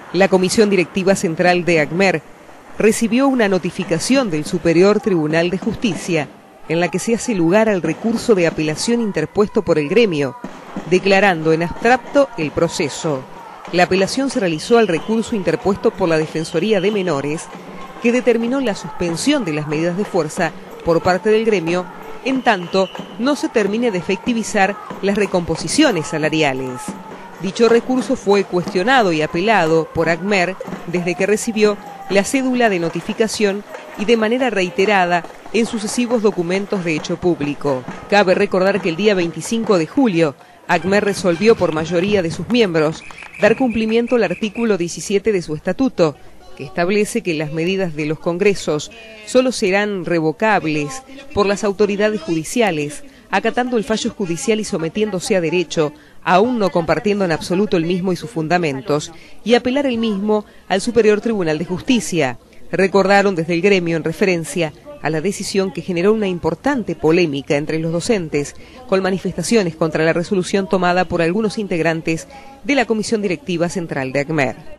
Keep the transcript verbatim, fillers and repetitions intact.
La Comisión Directiva Central de ACMER recibió una notificación del Superior Tribunal de Justicia en la que se hace lugar al recurso de apelación interpuesto por el gremio, declarando en abstracto el proceso. La apelación se realizó al recurso interpuesto por la Defensoría de Menores, que determinó la suspensión de las medidas de fuerza por parte del gremio, en tanto no se termine de efectivizar las recomposiciones salariales. Dicho recurso fue cuestionado y apelado por ACMER desde que recibió la cédula de notificación y de manera reiterada en sucesivos documentos de hecho público. Cabe recordar que el día veinticinco de julio, ACMER resolvió por mayoría de sus miembros dar cumplimiento al artículo diecisiete de su estatuto, que establece que las medidas de los congresos solo serán revocables por las autoridades judiciales, acatando el fallo judicial y sometiéndose a derecho, aún no compartiendo en absoluto el mismo y sus fundamentos, y apelar el mismo al Superior Tribunal de Justicia. Recordaron desde el gremio en referencia a la decisión que generó una importante polémica entre los docentes, con manifestaciones contra la resolución tomada por algunos integrantes de la Comisión Directiva Central de ACMER.